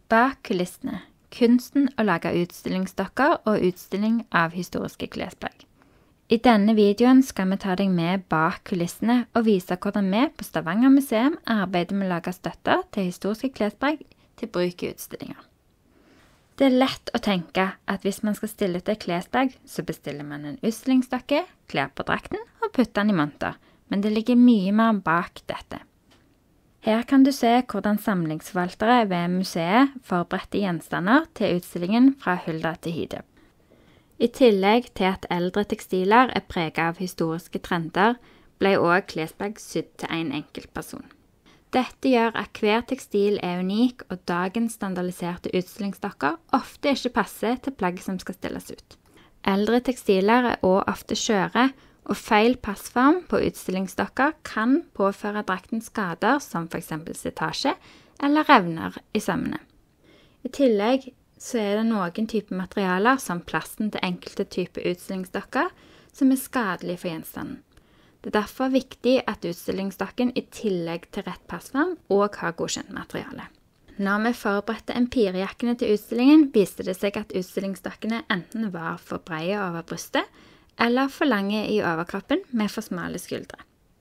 Bak kulissene. Kunsten å lage utstillingsdokker og utstilling av historiske klesplagg. I denne videoen skal vi ta deg med bak kulissene og vise hvordan vi på Stavanger museum arbeider med å lage støtter til historiske klesplagg til bruk i utstillinger. Det er lett å tenke at hvis man skal stille ut et klesplagg, så bestiller man en utstillingsdokke, kler på drakten og putter den i monter, men det ligger mye mer bak dette. Her kan du se hvordan samlingsforvaltere ved museet forberedte gjenstander til utstillingen fra Hulda til Hide. I tillegg til at eldre tekstiler er preget av historiske trender, ble også klesplagg sydd til en enkelt person. Dette gjør at hver tekstil er unik, og dagens standardiserte utstillingsdokker ofte ikke passer til plagg som skal stilles ut. Eldre tekstiler er også ofte skjøre, og feil passform på utstillingsdokker kan påføre drakten skader som for eksempel slitasje eller revner i sømmene. I tillegg så er det noen typer materialer som plasten til enkelte typer utstillingsdokker som er skadelige for gjenstanden. Det er derfor viktig at utstillingsdokken i tillegg til rett passform også har godkjent materiale. Når vi forberedte empirjakkene til utstillingen, viste det seg at utstillingsdokkene enten var for breie over brystet, eller for lange i overkroppen med for smale skuldre.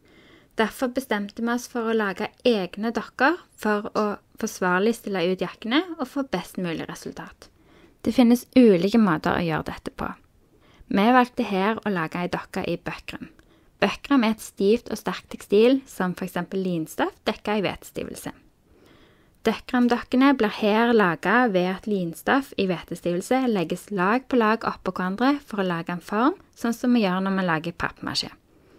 Derfor bestemte vi oss for å lage egne dokker for å forsvarlig stille ut jakkene og få best mulig resultat. Det finnes ulike måter å gjøre dette på. Vi valgte her å lage en dokke i bøkram. Bøkram er et stivt og sterkt tekstil som for eksempel linstoff dekket i hvetestivelse. Bøkramdokkene blir her laget ved at linstoff i hvetestivelse legges lag på lag oppå hverandre for å lage en form, sånn som vi gjør når vi lager pappmasjé.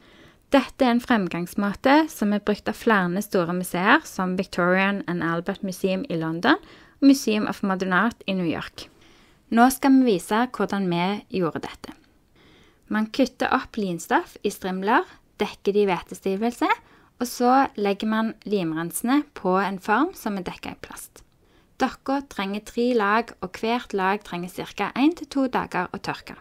Dette er en fremgangsmåte som er brukt av flere store museer, som Victorian and Albert Museum i London og Museum of Modern Art i New York. Nå skal vi vise hvordan vi gjorde dette. Man kutter opp linstoff i strimler, dekker de i hvetestivelse, og så legger man limrensene på en form som er dekket i plast. Dokka trenger 3 lag, og hvert lag trenger ca. 1 til 2 dager å tørke.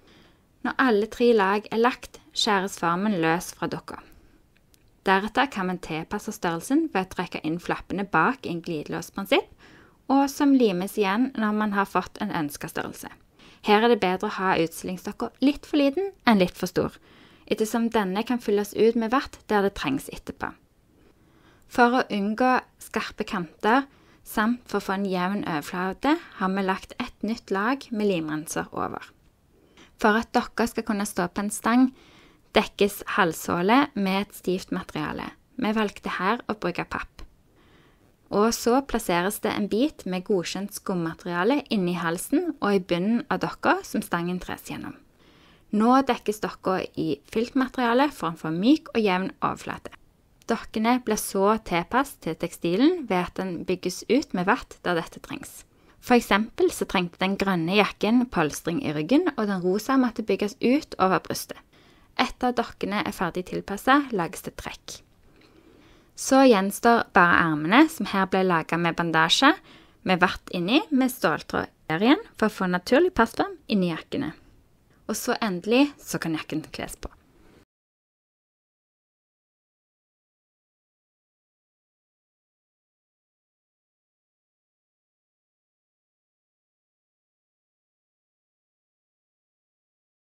Når alle 3 lag er lagt, skjæres formen løs fra dokka. Deretter kan man tilpasse størrelsen ved å trekke inn flappene bak i en glidelåsprinsipp, og som limes igjen når man har fått en ønsket størrelse. Her er det bedre å ha utstillingsdokka litt for liten enn litt for stor, ettersom denne kan fylles ut med vatt der det trengs etterpå. For å unngå skarpe kanter, samt for å få en jevn overflate, har vi lagt et nytt lag med limrenser over. For at dokka skal kunne stå på en stang, dekkes halshålet med et stivt materiale. Vi valgte her å bruke papp. Og så plasseres det en bit med godkjent skummateriale inni halsen og i bunnen av dokka som stangen tres gjennom. Nå dekkes dokka i filtmateriale for å få myk og jevn overflate. Dokkene blir så tilpasset til tekstilen ved at den bygges ut med vatt der dette trengs. For eksempel så trengte den grønne jakken polstring i ryggen, og den rosa måtte bygges ut over brystet. Etter at dokkene er ferdig tilpasset, lages det trekk. Så gjenstår bare armene, som her ble laget med bandasje, med vatt inni, med ståltråd der igjen, for å få naturlig passform inni jakkene. Og så endelig så kan jakken kles på.